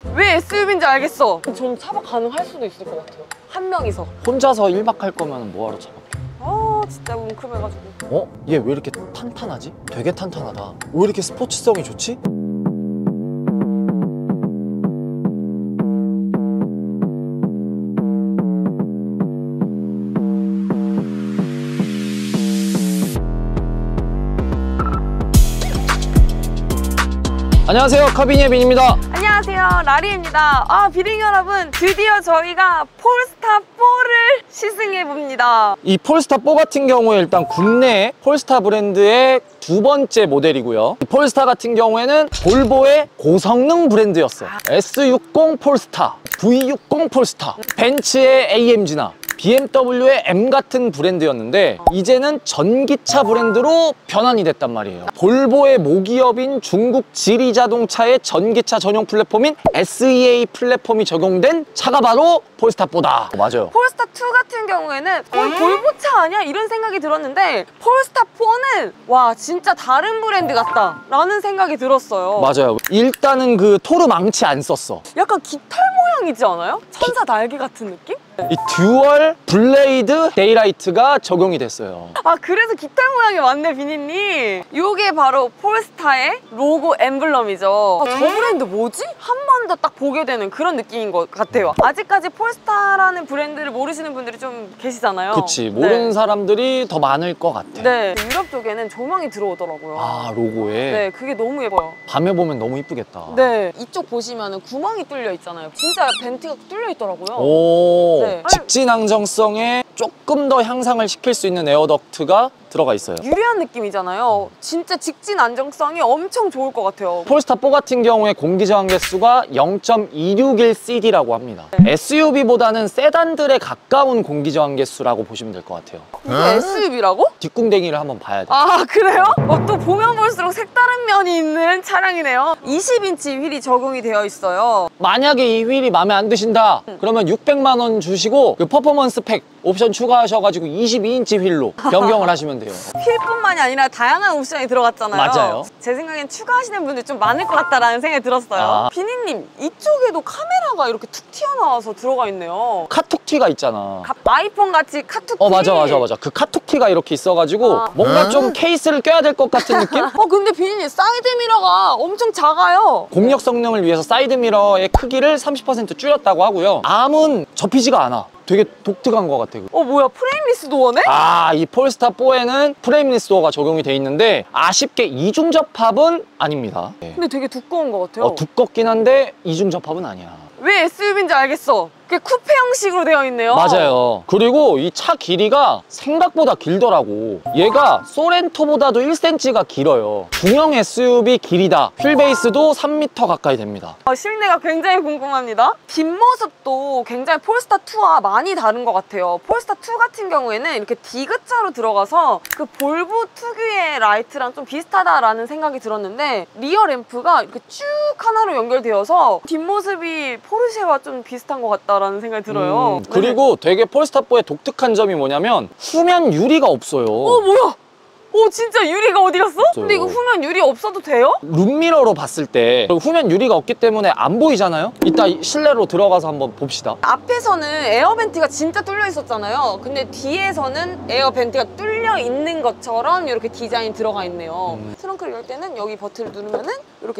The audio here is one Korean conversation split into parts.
왜 SUV인지 알겠어. 전 차박 가능할 수도 있을 것 같아요. 한 명이서. 혼자서 1박 할 거면 뭐하러 차박해? 진짜 웅큼해가지고. 어? 얘 왜 이렇게 탄탄하지? 되게 탄탄하다. 왜 이렇게 스포츠성이 좋지? 안녕하세요, 카비니의 빈입니다. 안녕하세요, 라리입니다. 비링 여러분, 드디어 저희가 폴스타4를 시승해봅니다. 이 폴스타4 같은 경우에 일단 국내 폴스타 브랜드의 두 번째 모델이고요. 폴스타 같은 경우에는 볼보의 고성능 브랜드였어. S60 폴스타, V60 폴스타, 벤츠의 AMG나 BMW의 M 같은 브랜드였는데 이제는 전기차 브랜드로 변환이 됐단 말이에요. 볼보의 모기업인 중국 지리자동차의 전기차 전용 플랫폼인 SEA 플랫폼이 적용된 차가 바로 폴스타4다. 맞아요. 폴스타2 같은 경우에는 거의 볼보차 아니야? 이런 생각이 들었는데 폴스타4는 와 진짜 다른 브랜드 같다 라는 생각이 들었어요. 맞아요. 일단은 그 토르 망치 안 썼어. 약간 깃털 모양이지 않아요? 천사 날개 같은 느낌? 이 듀얼 블레이드 데이라이트가 적용이 됐어요. 그래서 깃털 모양이 맞네, 비니님. 이게 바로 폴스타의 로고 엠블럼이죠. 저 브랜드 뭐지? 한 번 더 딱 보게 되는 그런 느낌인 것 같아요. 아직까지 폴스타라는 브랜드를 모르시는 분들이 좀 계시잖아요. 그치, 모르는 사람들이 더 많을 것 같아. 네, 유럽 쪽에는 조명이 들어오더라고요. 로고에? 네, 그게 너무 예뻐요. 밤에 보면 너무 이쁘겠다. 네, 이쪽 보시면 구멍이 뚫려 있잖아요. 진짜 벤트가 뚫려 있더라고요. 오, 네. 직진 안정성에 조금 더 향상을 시킬 수 있는 에어덕트가 들어가 있어요. 유리한 느낌이잖아요. 진짜 직진 안정성이 엄청 좋을 것 같아요. 폴스타4 같은 경우에 공기 저항 개수가 0.261cd라고 합니다. SUV보다는 세단들에 가까운 공기 저항 개수라고 보시면 될 것 같아요. 이게 SUV라고? 뒷궁뎅이를 한번 봐야 돼. 그래요? 또 보면 볼수록 색다른 면이 있는 차량이네요. 20인치 휠이 적용이 되어 있어요. 만약에 이 휠이 마음에 안 드신다 그러면 600만 원 주시고 그 퍼포먼스 팩 옵션 추가하셔가지고 22인치 휠로 변경을 하시면 돼요. 휠뿐만이 아니라 다양한 옵션이 들어갔잖아요. 맞아요. 제 생각엔 추가하시는 분들 좀 많을 것 같다라는 생각이 들었어요. 비니님, 이쪽에도 카메라가 이렇게 툭 튀어나와서 들어가 있네요. 카툭티가 있잖아. 아이폰 같이 카툭티. 맞아. 그 카툭티가 이렇게 있어가지고 뭔가 좀 케이스를 껴야 될 것 같은 느낌? 근데 비니님, 사이드 미러가 엄청 작아요. 공력 성능을 위해서 사이드 미러의 크기를 30% 줄였다고 하고요. 암은 접히지가 않아. 되게 독특한 것 같아. 뭐야, 프레임리스 도어네? 이 폴스타4에는 프레임리스 도어가 적용이 돼 있는데 아쉽게 이중 접합은 아닙니다. 근데 되게 두꺼운 것 같아요. 두껍긴 한데 이중 접합은 아니야. 왜 SUV인지 알겠어. 그게 쿠페 형식으로 되어 있네요. 맞아요. 그리고 이 차 길이가 생각보다 길더라고. 얘가 소렌토보다도 1cm가 길어요. 중형 SUV 길이다. 휠베이스도 3m 가까이 됩니다. 실내가 굉장히 궁금합니다. 뒷모습도 굉장히 폴스타2와 많이 다른 것 같아요. 폴스타2 같은 경우에는 이렇게 디귿자로 들어가서 그 볼보 특유의 라이트랑 좀 비슷하다라는 생각이 들었는데 리어 램프가 이렇게 쭉 하나로 연결되어서 뒷모습이 포르쉐와 좀 비슷한 것 같다 라는 생각이 들어요. 그리고 되게 폴스타4의 독특한 점이 뭐냐면 후면 유리가 없어요. 뭐야? 진짜 유리가 어디 갔어? 근데 이거 후면 유리 없어도 돼요? 룸미러로 봤을 때 후면 유리가 없기 때문에 안 보이잖아요? 이따 실내로 들어가서 한번 봅시다. 앞에서는 에어벤트가 진짜 뚫려 있었잖아요. 근데 뒤에서는 에어벤트가 뚫려 있는 것처럼 이렇게 디자인이 들어가 있네요. 트렁크를 열 때는 여기 버튼을 누르면은 이렇게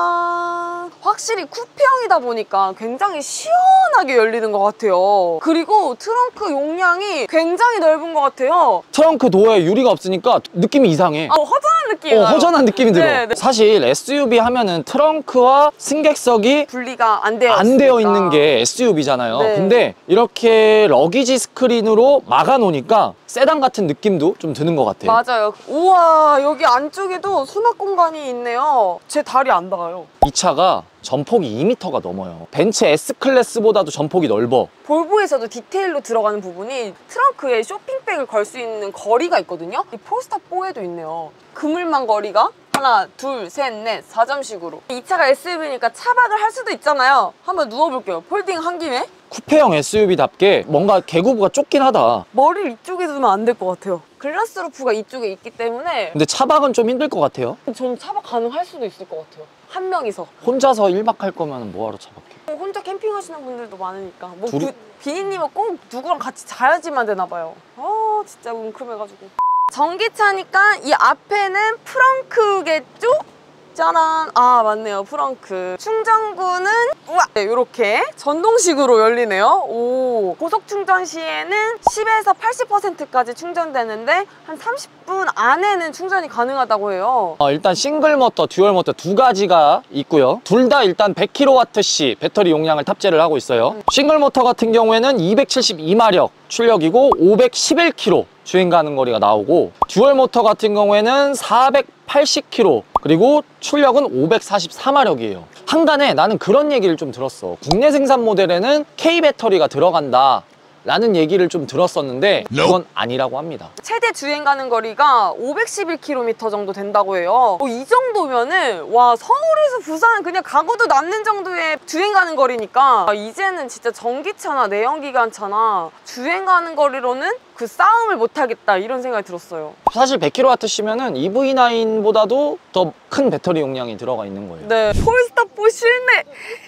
짜란! 확실히 쿠페형이다 보니까 굉장히 시원하게 열리는 것 같아요. 그리고 트렁크 용량이 굉장히 넓은 것 같아요. 트렁크 도어에 유리가 없으니까 느낌이 이상해. 허전한 느낌이 나요. 허전한 느낌이 들어. 네. 사실 SUV 하면은 트렁크와 승객석이 분리가 안 되어 있는 게 SUV잖아요. 네. 근데 이렇게 러기지 스크린으로 막아놓으니까 세단 같은 느낌도 좀 드는 것 같아요. 맞아요. 우와, 여기 안쪽에도 수납 공간이 있네요. 제 다리 안 닿아요. 이 차가 전폭이 2m가 넘어요. 벤츠 S클래스보다도 전폭이 넓어. 볼보에서도 디테일로 들어가는 부분이 트렁크에 쇼핑백을 걸 수 있는 거리가 있거든요. 이 폴스타4에도 있네요. 그물망 거리가 하나, 둘, 셋, 넷, 4점씩으로. 이 차가 SUV니까 차박을 할 수도 있잖아요. 한번 누워볼게요. 폴딩 한 김에. 쿠페형 SUV답게 뭔가 개구부가 좁긴 하다. 머리를 이쪽에 두면 안 될 것 같아요. 글라스 루프가 이쪽에 있기 때문에 근데 차박은 좀 힘들 것 같아요. 전 차박 가능할 수도 있을 것 같아요. 한 명이서. 혼자서 1박 할 거면 뭐하러 차박해? 혼자 캠핑하시는 분들도 많으니까 뭐 둘이- 비니님은 꼭 누구랑 같이 자야지만 되나 봐요. 진짜 뭉클해가지고. 전기차니까 이 앞에는 프렁크겠죠? 짜란. 아 맞네요, 프렁크. 충전구는 우와 네, 이렇게 전동식으로 열리네요. 오, 고속 충전 시에는 10에서 80%까지 충전되는데 한 30분 안에는 충전이 가능하다고 해요. 일단 싱글 모터, 듀얼 모터 두 가지가 있고요. 둘 다 일단 100kWh 배터리 용량을 탑재를 하고 있어요. 싱글 모터 같은 경우에는 272마력 출력이고 511km 주행 가는 거리가 나오고, 듀얼 모터 같은 경우에는 480km 그리고 출력은 544마력이에요. 한간에 나는 그런 얘기를 좀 들었어. 국내 생산 모델에는 K 배터리가 들어간다 라는 얘기를 좀 들었었는데 그건 아니라고 합니다. 최대 주행 가는 거리가 511km 정도 된다고 해요. 이 정도면은 와, 서울에서 부산 그냥 가고도 남는 정도의 주행 가는 거리니까 이제는 진짜 전기차나 내연기관차나 주행 가는 거리로는 그 싸움을 못 하겠다 이런 생각이 들었어요. 사실 100kWh면은 EV9보다도 더 큰 배터리 용량이 들어가 있는 거예요. 네, 폴스타 4 실내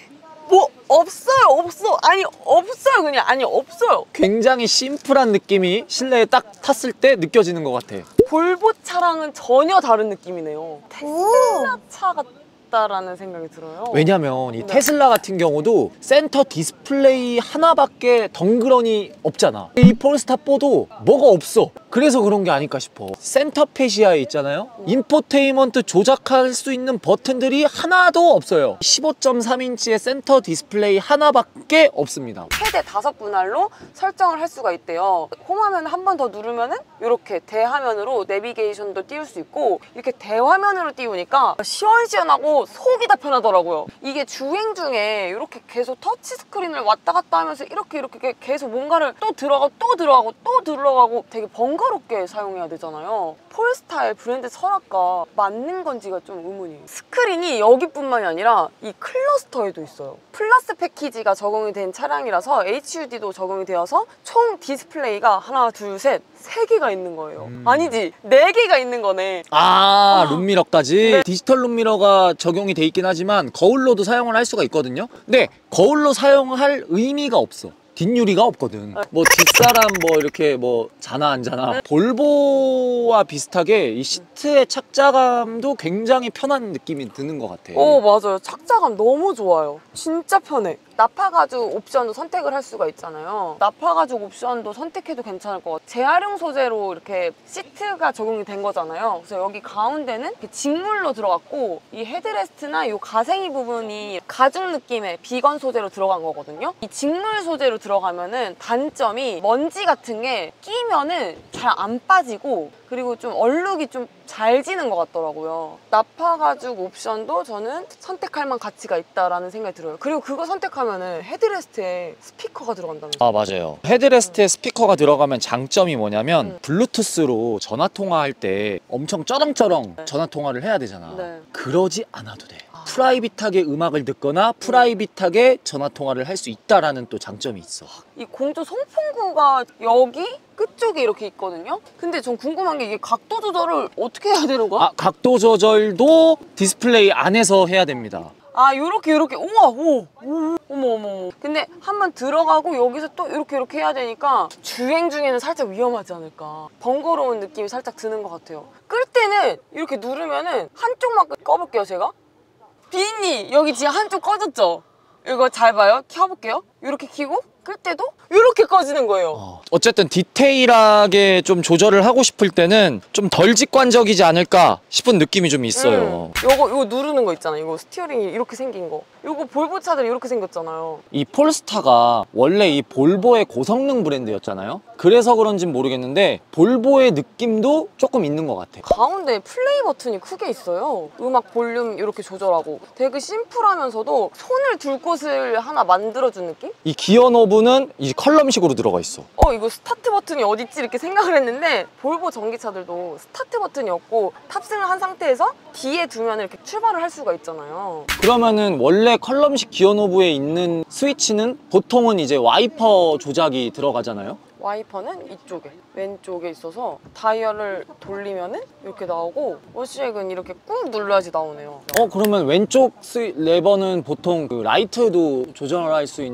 뭐 없어요. 아니 없어요. 그냥 아니 없어요. 굉장히 심플한 느낌이 실내에 딱 탔을 때 느껴지는 것 같아. 볼보 차랑은 전혀 다른 느낌이네요. 테슬라 차 같다라는 생각이 들어요. 왜냐면 이 네. 테슬라 같은 경우도 센터 디스플레이 하나밖에 덩그러니 없잖아. 이 폴스타 4도 뭐가 없어. 그래서 그런 게 아닐까 싶어. 센터페시아에 있잖아요. 인포테인먼트 조작할 수 있는 버튼들이 하나도 없어요. 15.3인치의 센터 디스플레이 하나밖에 없습니다. 최대 5분할로 설정을 할 수가 있대요. 홈화면 한 번 더 누르면은 이렇게 대화면으로 내비게이션도 띄울 수 있고, 이렇게 대화면으로 띄우니까 시원시원하고 속이 다 편하더라고요. 이게 주행 중에 이렇게 계속 터치 스크린을 왔다 갔다 하면서 이렇게 계속 뭔가를 또 들어가고 되게 번거롭게 사용해야 되잖아요. 폴스타의 브랜드 철학과 맞는 건지가 좀 의문이에요. 스크린이 여기뿐만이 아니라 이 클러스터에도 있어요. 플러스 패키지가 적용이 된 차량이라서 HUD도 적용이 되어서 총 디스플레이가 하나, 둘, 셋, 3개가 있는 거예요. 아니지, 4개가 있는 거네. 룸미러까지. 네. 디지털 룸미러가 적용이 돼 있긴 하지만 거울로도 사용을 할 수가 있거든요. 근데 거울로 사용할 의미가 없어. 뒷유리가 없거든. 뭐 뒷사람 뭐 이렇게 뭐 자나 안 자나. 볼보와 비슷하게 이 시트의 착자감도 굉장히 편한 느낌이 드는 것 같아. 맞아요. 착자감 너무 좋아요. 진짜 편해. 나파 가죽 옵션도 선택을 할 수가 있잖아요. 나파 가죽 옵션도 선택해도 괜찮을 것 같아요. 재활용 소재로 이렇게 시트가 적용이 된 거잖아요. 그래서 여기 가운데는 이렇게 직물로 들어갔고, 이 헤드레스트나 이 가생이 부분이 가죽 느낌의 비건 소재로 들어간 거거든요. 이 직물 소재로 들어가면은 단점이 먼지 같은 게 끼면은 잘 안 빠지고, 그리고 좀 얼룩이 좀 잘 지는 것 같더라고요. 나파 가죽 옵션도 저는 선택할 만 가치가 있다라는 생각이 들어요. 그리고 그거 선택하면은 헤드레스트에 스피커가 들어간다면서요. 맞아요. 헤드레스트에 스피커가 들어가면 장점이 뭐냐면 블루투스로 전화 통화할 때 엄청 쩌렁쩌렁 전화 통화를 해야 되잖아. 네. 그러지 않아도 돼. 프라이빗하게 음악을 듣거나 프라이빗하게 전화 통화를 할 수 있다라는 또 장점이 있어. 이 공조 송풍구가 여기 끝쪽에 이렇게 있거든요. 근데 전 궁금한 게 이게 각도 조절을 어떻게 해야 되는 거야? 각도 조절도 디스플레이 안에서 해야 됩니다. 요렇게 우와 어머. 근데 한번 들어가고 여기서 또 이렇게 해야 되니까 주행 중에는 살짝 위험하지 않을까. 번거로운 느낌이 살짝 드는 것 같아요. 끌 때는 이렇게 누르면은 한쪽만 꺼볼게요, 제가. 비니 여기 지금 한쪽 꺼졌죠? 이거 잘 봐요. 켜볼게요. 이렇게 켜고 끌 때도 이렇게 꺼지는 거예요. 어쨌든 디테일하게 좀 조절을 하고 싶을 때는 좀 덜 직관적이지 않을까 싶은 느낌이 좀 있어요. 요거 누르는 거 있잖아요. 이거 스티어링이 이렇게 생긴 거. 요거 볼보 차들 이렇게 생겼잖아요. 이 폴스타가 원래 이 볼보의 고성능 브랜드였잖아요. 그래서 그런진 모르겠는데 볼보의 느낌도 조금 있는 것 같아. 가운데 플레이 버튼이 크게 있어요. 음악 볼륨 이렇게 조절하고 되게 심플하면서도 손을 둘 곳을 하나 만들어준 느낌? 이 기어 노브는 이 컬럼식으로 들어가 있어. 이거 스타트 버튼이 어딨지 이렇게 생각을 했는데 볼보 전기차들도 스타트 버튼이 없고 탑승을 한 상태에서 뒤에 두면 이렇게 출발을 할 수가 있잖아요. 그러면은 원래 컬럼식 기어 노브에 있는 스위치는 보통은 이제 와이퍼 조작이 들어가잖아요. 와이퍼는 이쪽에 왼쪽에 있어서 다이얼을 돌리면은 이렇게 나오고 워시액은 이렇게 꾹 눌러야지 나오네요. 그러면 왼쪽 레버는 보통 그 라이트도 조절할 수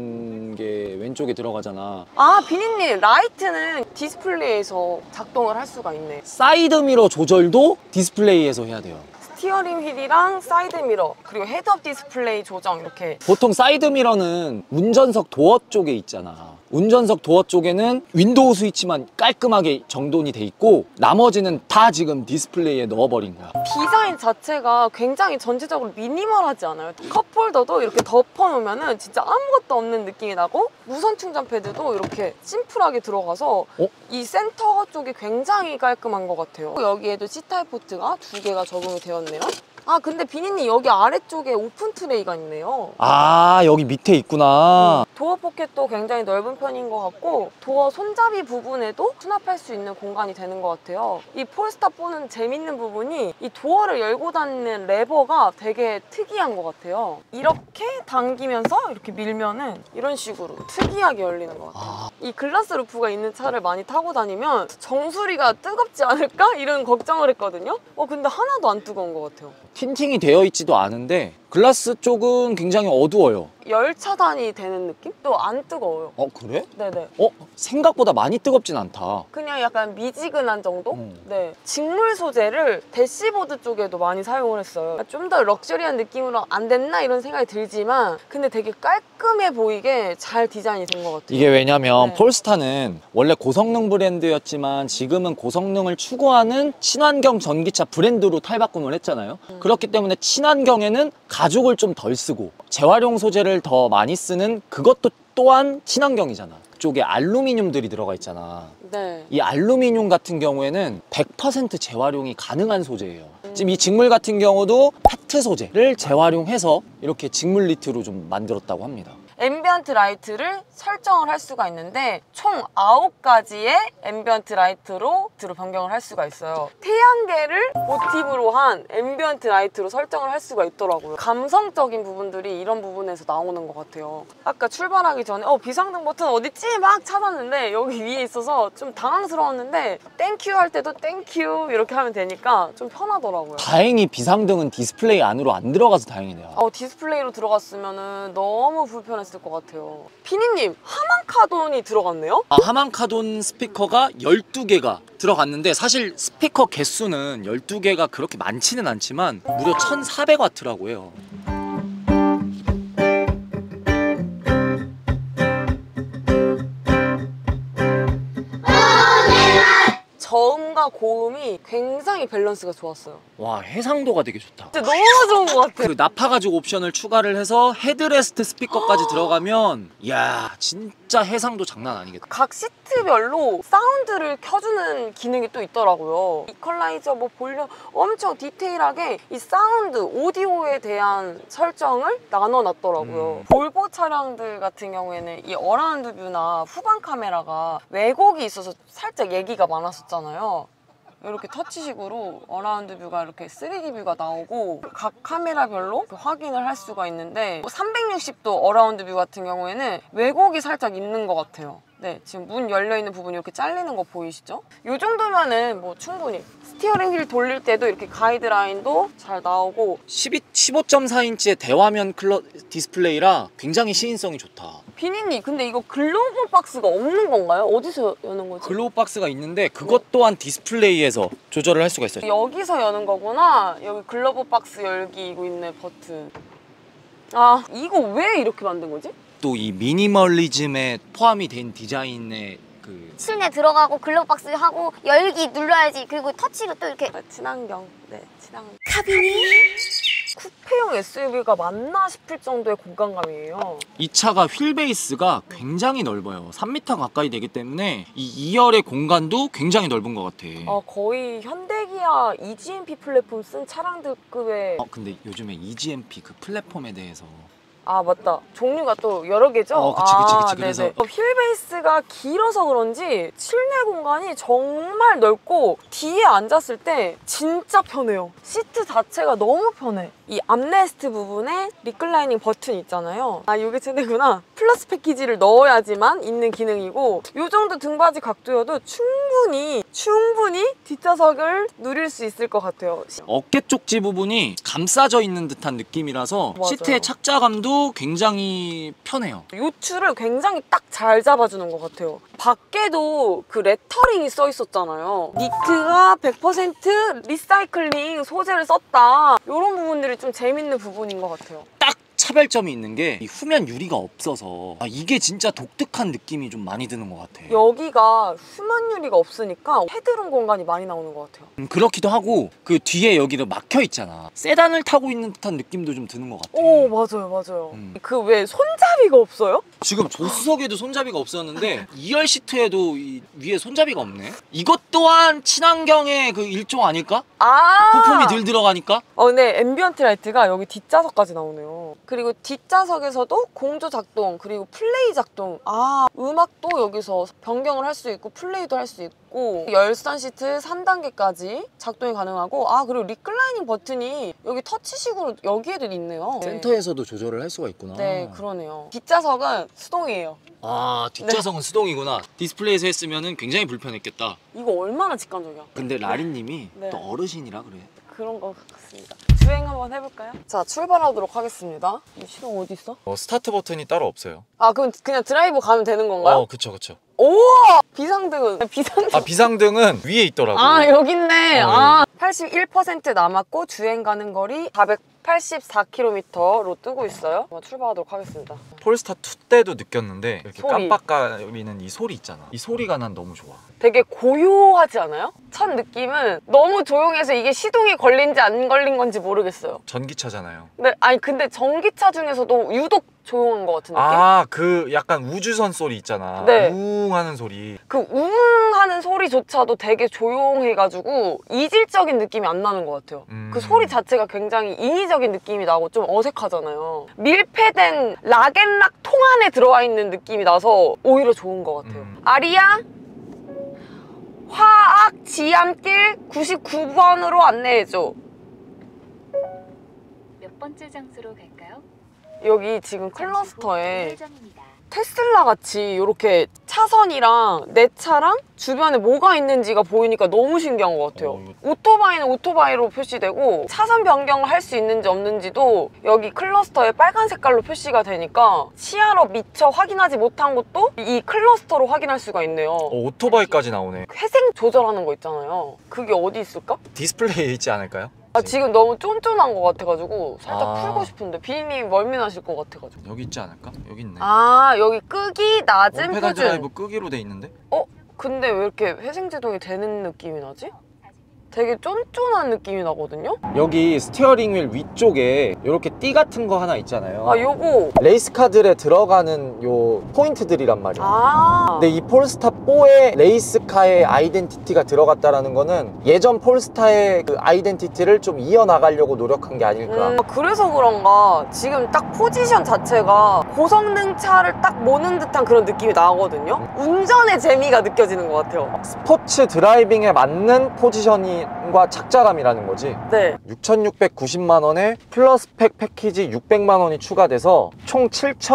있는 게 왼쪽에 들어가잖아. 아, 비니님, 라이트는 디스플레이에서 작동을 할 수가 있네. 사이드 미러 조절도 디스플레이에서 해야 돼요. 스티어링 휠이랑 사이드 미러 그리고 헤드업 디스플레이 조정 이렇게. 보통 사이드 미러는 운전석 도어 쪽에 있잖아. 운전석 도어 쪽에는 윈도우 스위치만 깔끔하게 정돈이 돼 있고 나머지는 다 지금 디스플레이에 넣어버린 거야. 디자인 자체가 굉장히 전체적으로 미니멀하지 않아요? 컵홀더도 이렇게 덮어놓으면 진짜 아무것도 없는 느낌이 나고 무선 충전 패드도 이렇게 심플하게 들어가서 이 센터 쪽이 굉장히 깔끔한 것 같아요. 여기에도 C타입 포트가 2개가 적용이 되었네요. 아, 근데 비니님 여기 아래쪽에 오픈 트레이가 있네요. 아, 여기 밑에 있구나. 도어 포켓도 굉장히 넓은 편인 것 같고 도어 손잡이 부분에도 수납할 수 있는 공간이 되는 것 같아요. 이 폴스타 4는 재밌는 부분이 이 도어를 열고 닫는 레버가 되게 특이한 것 같아요. 이렇게 당기면서 이렇게 밀면은 이런 식으로 특이하게 열리는 것 같아요. 이 글라스 루프가 있는 차를 많이 타고 다니면 정수리가 뜨겁지 않을까? 이런 걱정을 했거든요. 근데 하나도 안 뜨거운 것 같아요. 틴팅이 되어 있지도 않은데 글라스 쪽은 굉장히 어두워요. 열 차단이 되는 느낌? 또 안 뜨거워요. 그래? 네네. 생각보다 많이 뜨겁진 않다. 그냥 약간 미지근한 정도? 네. 직물 소재를 대시보드 쪽에도 많이 사용을 했어요. 좀 더 럭셔리한 느낌으로 안 됐나 이런 생각이 들지만 근데 되게 깔끔해 보이게 잘 디자인이 된 것 같아요. 이게 왜냐면 네. 폴스타는 원래 고성능 브랜드였지만 지금은 고성능을 추구하는 친환경 전기차 브랜드로 탈바꿈을 했잖아요. 그렇기 때문에 친환경에는 가죽을 좀 덜 쓰고 재활용 소재를 더 많이 쓰는 그것도 또한 친환경이잖아. 그쪽에 알루미늄들이 들어가 있잖아. 네. 이 알루미늄 같은 경우에는 100% 재활용이 가능한 소재예요. 지금 이 직물 같은 경우도 페트 소재를 재활용해서 이렇게 직물 니트로 좀 만들었다고 합니다. 앰비언트 라이트를 설정을 할 수가 있는데 총 9가지의 앰비언트 라이트로 변경을 할 수가 있어요. 태양계를 모티브로 한 앰비언트 라이트로 설정을 할 수가 있더라고요. 감성적인 부분들이 이런 부분에서 나오는 것 같아요. 아까 출발하기 전에 비상등 버튼 어딨지? 막 찾았는데 여기 위에 있어서 좀 당황스러웠는데 땡큐 할 때도 땡큐 이렇게 하면 되니까 좀 편하더라고요. 다행히 비상등은 디스플레이 안으로 안 들어가서 다행이네요. 디스플레이로 들어갔으면 너무 불편했을 것 같아요. 피니님, 하만카돈이 들어갔네요? 하만카돈 스피커가 12개가 들어갔는데 사실 스피커 개수는 12개가 그렇게 많지는 않지만 무려 1400W라고 해요. 저음과 고음이 굉장히 밸런스가 좋았어요. 와, 해상도가 되게 좋다. 진짜 너무 좋은 것 같아요. 그 나파 가죽 옵션을 추가를 해서 헤드레스트 스피커까지 들어가면 이야, 진짜 해상도 장난 아니겠다. 각 시트별로 사운드를 켜주는 기능이 또 있더라고요. 이퀄라이저, 볼륨 엄청 디테일하게 이 사운드, 오디오에 대한 설정을 나눠놨더라고요. 볼보 차량들 같은 경우에는 이 어라운드 뷰나 후방 카메라가 왜곡이 있어서 살짝 얘기가 많았었잖아요. 이렇게 터치식으로 어라운드 뷰가 이렇게 3D 뷰가 나오고 각 카메라별로 확인을 할 수가 있는데 360도 어라운드 뷰 같은 경우에는 왜곡이 살짝 있는 것 같아요. 네, 지금 문 열려있는 부분이 이렇게 잘리는 거 보이시죠? 이 정도면은 충분히 스티어링 휠 돌릴 때도 이렇게 가이드라인도 잘 나오고 15.4인치의 대화면 디스플레이라 굉장히 시인성이 좋다. 비니님, 근데 이거 글로벌 박스가 없는 건가요? 어디서 여는 거지? 글로우 박스가 있는데 그것 또한 디스플레이에서 조절을 할 수가 있어요. 여기서 여는 거구나. 여기 글로벌 박스 열기 이거 있네, 버튼. 이거 왜 이렇게 만든 거지? 또 이 미니멀리즘에 포함이 된 디자인의 그 실내 들어가고 글로브 박스 하고 열기 눌러야지. 그리고 터치로 또 이렇게 친환경. 네, 친환경. 카빈이 쿠페용 SUV가 맞나 싶을 정도의 공간감이에요. 이 차가 휠 베이스가 굉장히 넓어요. 3m 가까이 되기 때문에 이 2열의 공간도 굉장히 넓은 것 같아. 거의 현대기아 EGMP 플랫폼 쓴 차량들급의 근데 요즘에 EGMP 그 플랫폼에 대해서 아 맞다, 종류가 또 여러 개죠? 그치. 그래서 네네. 휠 베이스가 길어서 그런지 실내 공간이 정말 넓고 뒤에 앉았을 때 진짜 편해요. 시트 자체가 너무 편해. 이 암레스트 부분에 리클라이닝 버튼 있잖아요. 아 이게 최대구나. 플러스 패키지를 넣어야지만 있는 기능이고, 이 정도 등받이 각도여도 충분히 뒷좌석을 누릴 수 있을 것 같아요. 어깨 쪽지 부분이 감싸져 있는 듯한 느낌이라서 맞아요. 시트의 착자감도 굉장히 편해요. 요추를 굉장히 딱 잘 잡아주는 것 같아요. 밖에도 그 레터링이 써 있었잖아요. 니트가 100% 리사이클링 소재를 썼다. 이런 부분들이 좀 재밌는 부분인 것 같아요. 딱 차별점이 있는 게 이 후면 유리가 없어서 이게 진짜 독특한 느낌이 좀 많이 드는 것 같아. 여기가 후면 유리가 없으니까 헤드룸 공간이 많이 나오는 것 같아요. 그렇기도 하고 그 뒤에 여기를 막혀 있잖아. 세단을 타고 있는 듯한 느낌도 좀 드는 것 같아. 오 맞아요. 그 왜 손잡이가 없어요? 지금 조수석에도 손잡이가 없었는데 2열 시트에도 이 위에 손잡이가 없네. 이것 또한 친환경의 그 일종 아닐까? 부품이 덜 들어가니까. 근데 앰비언트 라이트가 여기 뒷좌석까지 나오네요. 그리고 뒷좌석에서도 공조 작동, 그리고 플레이 작동. 음악도 여기서 변경을 할 수 있고 플레이도 할 수 있고, 열선 시트 3단계까지 작동이 가능하고, 그리고 리클라이닝 버튼이 여기 터치식으로 여기에도 있네요. 센터에서도 조절을 할 수가 있구나. 네, 그러네요. 뒷좌석은 수동이에요. 뒷좌석은 수동이구나. 디스플레이에서 했으면 굉장히 불편했겠다. 이거 얼마나 직관적이야. 근데 라린님이 네. 또 어르신이라 그래. 그런 것 같습니다. 주행 한번 해볼까요? 자, 출발하도록 하겠습니다. 이 시동 어디 있어? 스타트 버튼이 따로 없어요. 그럼 그냥 드라이브 가면 되는 건가요? 그쵸. 오! 비상등은? 비상등. 비상등은 위에 있더라고요. 여기 있네. 어, 81% 남았고 주행 가는 거리 484km로 뜨고 있어요. 출발하도록 하겠습니다. 폴스타 2 때도 느꼈는데 이렇게 소리. 깜빡거리는 이 소리 있잖아. 이 소리가 난 너무 좋아. 되게 고요하지 않아요? 첫 느낌은 너무 조용해서 이게 시동이 걸린지 안 걸린 건지 모르겠어요. 전기차잖아요. 네, 근데 전기차 중에서도 유독 조용한 것 같은 느낌? 그 약간 우주선 소리 있잖아. 네. 우웅 하는 소리. 그 우웅하는 소리조차도 되게 조용해가지고 이질적인 느낌이 안 나는 것 같아요. 그 소리 자체가 굉장히 인위적인 느낌이 나고 좀 어색하잖아요. 밀폐된 락앤락 통 안에 들어와 있는 느낌이 나서 오히려 좋은 것 같아요. 아리야, 화학 지암길 99번으로 안내해줘. 몇 번째 장소로 갈까요? 여기 지금 클러스터에 정류장입니다. 테슬라 같이 이렇게 차선이랑 내 차랑 주변에 뭐가 있는지가 보이니까 너무 신기한 것 같아요. 오토바이는 오토바이로 표시되고 차선 변경을 할 수 있는지 없는지도 여기 클러스터에 빨간 색깔로 표시가 되니까 시야로 미처 확인하지 못한 것도 이 클러스터로 확인할 수가 있네요. 오토바이까지 나오네. 회색 조절하는 거 있잖아요. 그게 어디 있을까? 디스플레이에 있지 않을까요? 지금 너무 쫀쫀한 것 같아가지고 살짝 아. 풀고 싶은데 비님이 멀미나실 것 같아가지고. 여기 있지 않을까? 여기 있네. 여기 끄기, 낮음, 원페달 표준. 드라이브 끄기로 돼 있는데? 근데 왜 이렇게 회생제동이 되는 느낌이 나지? 되게 쫀쫀한 느낌이 나거든요? 여기 스티어링 휠 위쪽에 이렇게 띠 같은 거 하나 있잖아요. 요거. 레이스카들에 들어가는 요 포인트들이란 말이야. 근데 이 폴스타 4에 레이스카의 아이덴티티가 들어갔다라는 거는 예전 폴스타의 그 아이덴티티를 좀 이어나가려고 노력한 게 아닐까. 그래서 그런가 지금 딱 포지션 자체가 고성능 차를 딱 모는 듯한 그런 느낌이 나거든요? 운전의 재미가 느껴지는 것 같아요. 스포츠 드라이빙에 맞는 포지셔닝과 착자감이라는 거지. 네. 6,690만 원에 플러스 팩 패키지 600만 원이 추가돼서 총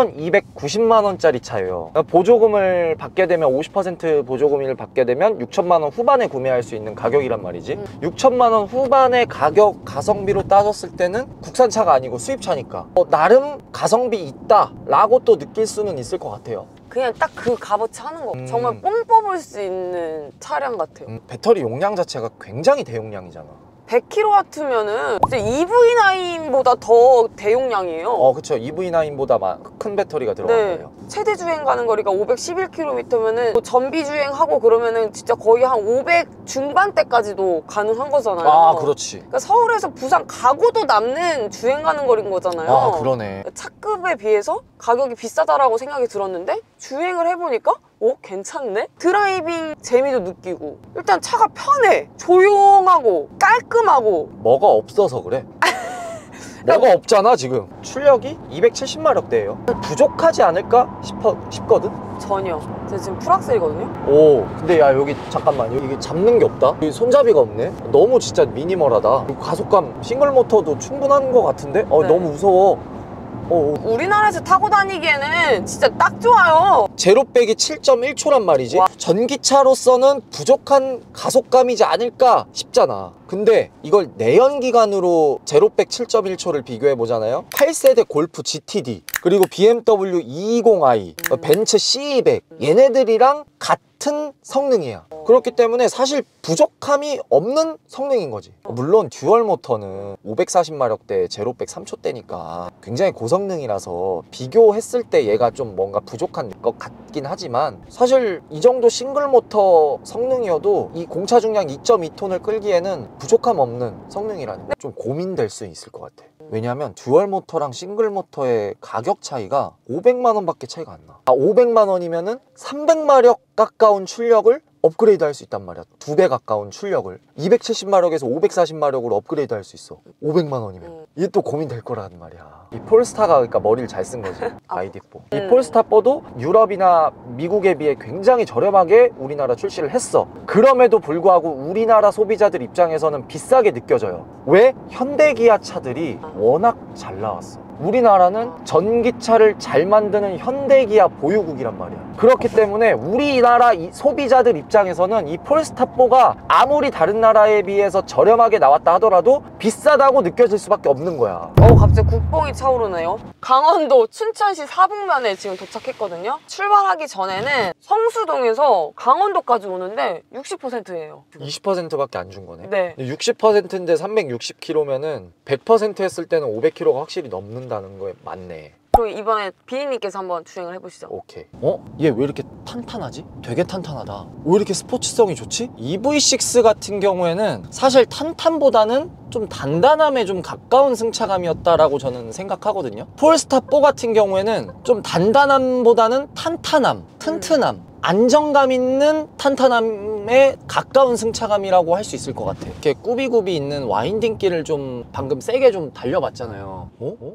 7,290만 원짜리 차예요. 그러니까 보조금을 받게 되면 50% 보조금을 받게 되면 6천만 원 후반에 구매할 수 있는 가격이란 말이지. 6천만 원 후반의 가격 가성비로 따졌을 때는 국산차가 아니고 수입차니까 나름 가성비 있다 라고 또 느낄 수는 있을 것 같아요. 그냥 딱 그 값어치 하는 거. 정말 뽕 뽑을 수 있는 차량 같아요. 배터리 용량 자체가 굉장히 대용량이잖아. 100kW면은 EV9보다 더 대용량이에요. 그쵸. EV9보다 큰 배터리가 들어간 거예요. 최대 주행 가는 거리가 511km면은 전비 주행하고 그러면은 진짜 거의 한 500 중반대까지도 가능한 거잖아요. 그렇지. 그러니까 서울에서 부산 가고도 남는 주행 가는 거리인 거잖아요. 그러네. 차급에 비해서 가격이 비싸다라고 생각이 들었는데 주행을 해보니까 괜찮네? 드라이빙 재미도 느끼고 일단 차가 편해, 조용하고 깔끔하고. 뭐가 없어서 그래. 뭐가 없잖아 지금. 출력이 270마력대예요. 부족하지 않을까 싶거든? 전혀. 저 지금 풀악셀이거든요. 오, 근데 야 여기 잠깐만, 이게 잡는 게 없다. 여기 손잡이가 없네. 너무 진짜 미니멀하다. 그리고 가속감 싱글 모터도 충분한 것 같은데? 네. 너무 무서워. 우리나라에서 타고 다니기에는 진짜 딱 좋아요. 제로백이 7.1초란 말이지. 와. 전기차로서는 부족한 가속감이지 않을까 싶잖아. 근데 이걸 내연기관으로 제로백 7.1초를 비교해 보잖아요. 8세대 골프 GTD, 그리고 BMW 220i, 벤츠 CE200, 얘네들이랑 같은 성능이야. 그렇기 때문에 사실 부족함이 없는 성능인 거지. 물론 듀얼 모터는 540마력대 제로백 3초대니까 굉장히 고성능이라서 비교했을 때 얘가 좀 뭔가 부족한 것 같긴 하지만, 사실 이 정도 싱글 모터 성능이어도 이 공차 중량 2.2톤을 끌기에는 부족함 없는 성능이라는 게 좀 고민될 수 있을 것 같아. 왜냐하면 듀얼 모터랑 싱글 모터의 가격 차이가 500만 원밖에 차이가 안 나. 500만 원이면은 300마력 가까운 출력을 업그레이드 할 수 있단 말이야. 2배 가까운 출력을 270마력에서 540마력으로 업그레이드 할 수 있어. 500만 원이면. 이게 또 고민될 거란 말이야. 이 폴스타가 그러니까 머리를 잘 쓴 거지. ID4. 이 폴스타4도 유럽이나 미국에 비해 굉장히 저렴하게 우리나라 출시를 했어. 그럼에도 불구하고 우리나라 소비자들 입장에서는 비싸게 느껴져요. 왜? 현대기아 차들이 워낙 잘 나왔어. 우리나라는 전기차를 잘 만드는 현대기아 보유국이란 말이야. 그렇기 때문에 우리나라 소비자들 입장에서는 이 폴스타4가 아무리 다른 나라에 비해서 저렴하게 나왔다 하더라도 비싸다고 느껴질 수밖에 없는 거야. 갑자기 국뽕이 차오르네요. 강원도 춘천시 사북면에 지금 도착했거든요. 출발하기 전에는 성수동에서 강원도까지 오는데 60%예요. 20%밖에 안 준 거네. 네. 60%인데 360km면은 100% 했을 때는 500km가 확실히 넘는다는 거에 맞네. 그럼 이번에 비니님께서 한번 주행을 해보시죠. 오케이. 얘 왜 이렇게 탄탄하지? 되게 탄탄하다. 왜 이렇게 스포츠성이 좋지? EV6 같은 경우에는 사실 탄탄보다는 좀 단단함에 좀 가까운 승차감이었다라고 저는 생각하거든요. 폴스타4 같은 경우에는 좀 단단함보다는 탄탄함, 튼튼함, 안정감 있는 탄탄함에 가까운 승차감이라고 할 수 있을 것 같아. 이렇게 꾸비꾸비 있는 와인딩길을 좀 방금 세게 좀 달려봤잖아요.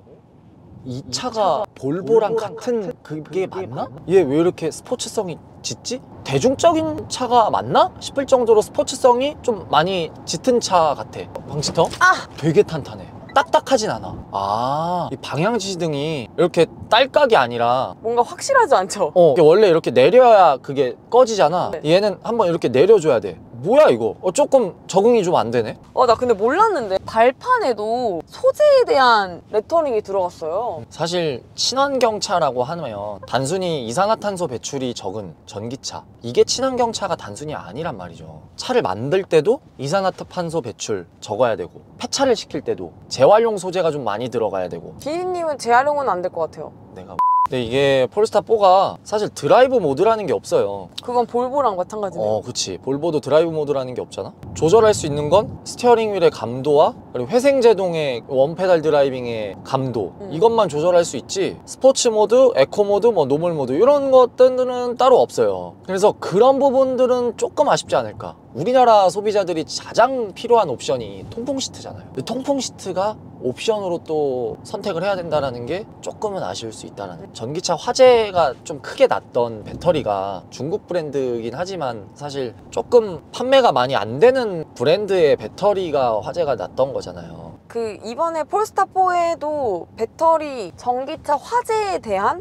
이 차가 볼보랑 같은 그게 맞나? 얘 왜 이렇게 스포츠성이 짙지? 대중적인 차가 맞나? 싶을 정도로 스포츠성이 좀 많이 짙은 차 같아. 방지턱? 되게 탄탄해. 딱딱하진 않아. 이 방향 지시등이 이렇게 딸깍이 아니라 뭔가 확실하지 않죠? 이게 원래 이렇게 내려야 그게 꺼지잖아. 네. 얘는 한번 이렇게 내려줘야 돼. 뭐야 이거? 조금 적응이 좀 안 되네. 나 근데 몰랐는데 발판에도 소재에 대한 레터링이 들어갔어요. 사실 친환경차라고 하면 단순히 이산화탄소 배출이 적은 전기차, 이게 친환경차가 단순히 아니란 말이죠. 차를 만들 때도 이산화탄소 배출 적어야 되고, 폐차를 시킬 때도 재활용 소재가 좀 많이 들어가야 되고. 비니님은 재활용은 안 될 것 같아요. 내가 근데 이게 폴스타4가 사실 드라이브 모드라는 게 없어요. 그건 볼보랑 마찬가지네요. 그치. 볼보도 드라이브 모드라는 게 없잖아. 조절할 수 있는 건 스티어링 휠의 감도와 그리고 회생제동의 원페달 드라이빙의 감도, 이것만 조절할 수 있지, 스포츠 모드, 에코 모드, 노멀 모드 이런 것들은 따로 없어요. 그래서 그런 부분들은 조금 아쉽지 않을까. 우리나라 소비자들이 가장 필요한 옵션이 통풍 시트잖아요. 통풍 시트가 옵션으로 또 선택을 해야 된다는 게 조금은 아쉬울 수 있다는. 전기차 화재가 좀 크게 났던 배터리가 중국 브랜드이긴 하지만 사실 조금 판매가 많이 안 되는 브랜드의 배터리가 화재가 났던 거잖아요. 이번에 폴스타4에도 배터리 전기차 화재에 대한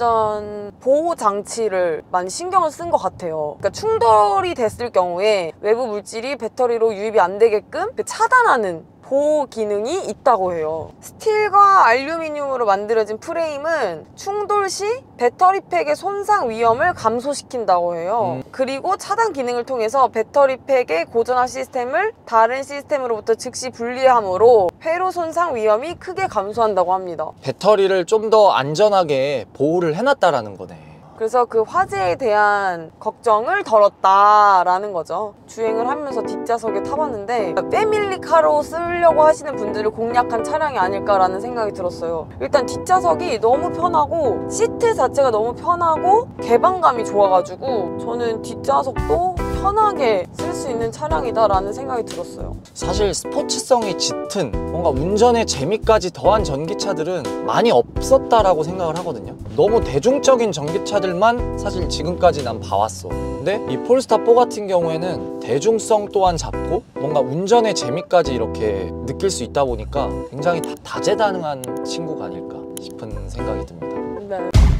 안전 보호 장치를 많이 신경을 쓴 것 같아요. 그러니까 충돌이 됐을 경우에 외부 물질이 배터리로 유입이 안 되게끔 차단하는 보호 기능이 있다고 해요. 스틸과 알루미늄으로 만들어진 프레임은 충돌 시 배터리팩의 손상 위험을 감소시킨다고 해요. 그리고 차단 기능을 통해서 배터리팩의 고전화 시스템을 다른 시스템으로부터 즉시 분리함으로 회로 손상 위험이 크게 감소한다고 합니다. 배터리를 좀 더 안전하게 보호를 해놨다라는 거네. 그래서 그 화재에 대한 걱정을 덜었다라는 거죠. 주행을 하면서 뒷좌석에 타봤는데 패밀리카로 쓰려고 하시는 분들을 공략한 차량이 아닐까라는 생각이 들었어요. 일단 뒷좌석이 너무 편하고 시트 자체가 너무 편하고 개방감이 좋아가지고 저는 뒷좌석도 편하게 쓸 수 있는 차량이다라는 생각이 들었어요. 사실 스포츠성이 짙은 뭔가 운전의 재미까지 더한 전기차들은 많이 없었다라고 생각을 하거든요. 너무 대중적인 전기차들만 사실 지금까지 난 봐왔어. 근데 이 폴스타 4 같은 경우에는 대중성 또한 잡고 뭔가 운전의 재미까지 이렇게 느낄 수 있다 보니까 굉장히 다재다능한 친구가 아닐까 싶은 생각이 듭니다. 네.